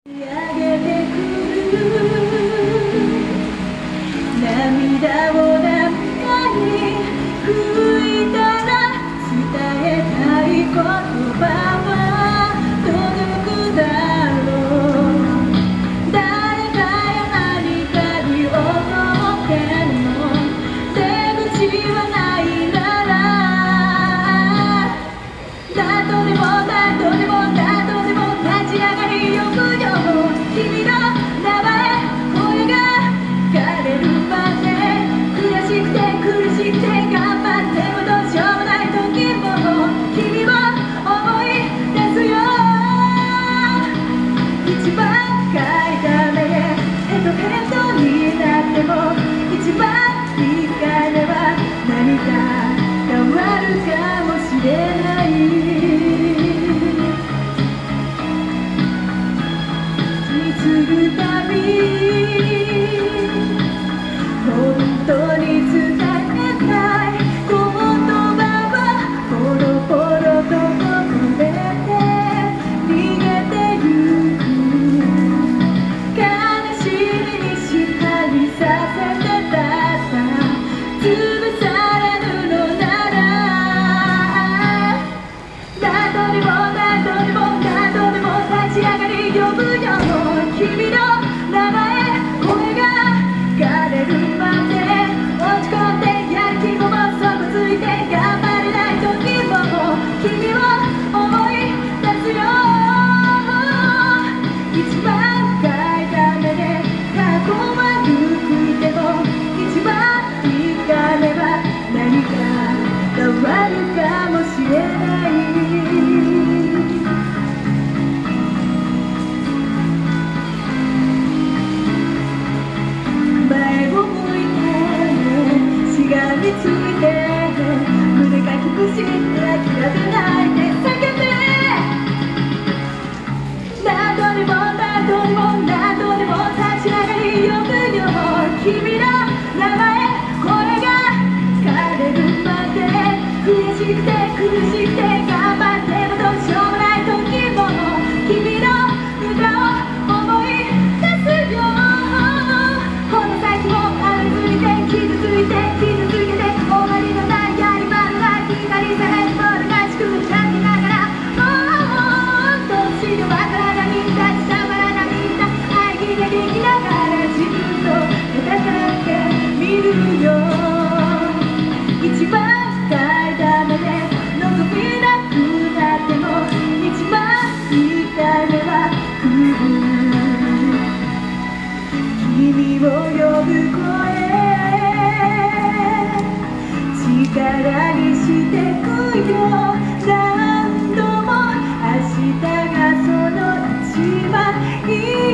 上げてくる涙を涙に拭いたら伝えたい言葉は届くだろう。誰かや何かに思っても出口はないなら、何度でも何度でも何度でも立ち上がり呼ぶよ。君の名前声が枯れるまで悔しくて苦しくて頑張ってもどうしようもない時も君を思い出すよ。一番深いためでヘトヘトになっても一番いい彼は何か変わるかもしれない。継ぐたび本当に伝えたい言葉はポロポロとこぼれて逃げてゆく。悲しみに支配させてたさ潰されるのなら、何度でも何度でも何度でも立ち上がり呼ぶよ。君の名前声が枯れるまで落ち込んでやる気も底ついて頑張れない時も君を思い出すよ。一番深いためで過去は憎くても一番いい彼は何か変わるかもしれない。しがみついて胸かきむしって諦めないで叫べ。何度でも何度でも何度でも立ち上がり呼ぶよ。君の名前声が枯れるまで悔しくて苦しくて頑張ってもどうしようもない時も君の歌を思い出すよ。この先も歩いて傷ついて傷つけて終わりのないやり場のない光さえもるがしく感じながらどうしようわからないみんな伝わらないみんな愛にできながら自分と戦ってみるよ。一番深いためで望みなくなっても一番いい彼は来る。君を呼ぶ声力にしてくよ。何度も明日がその一番いい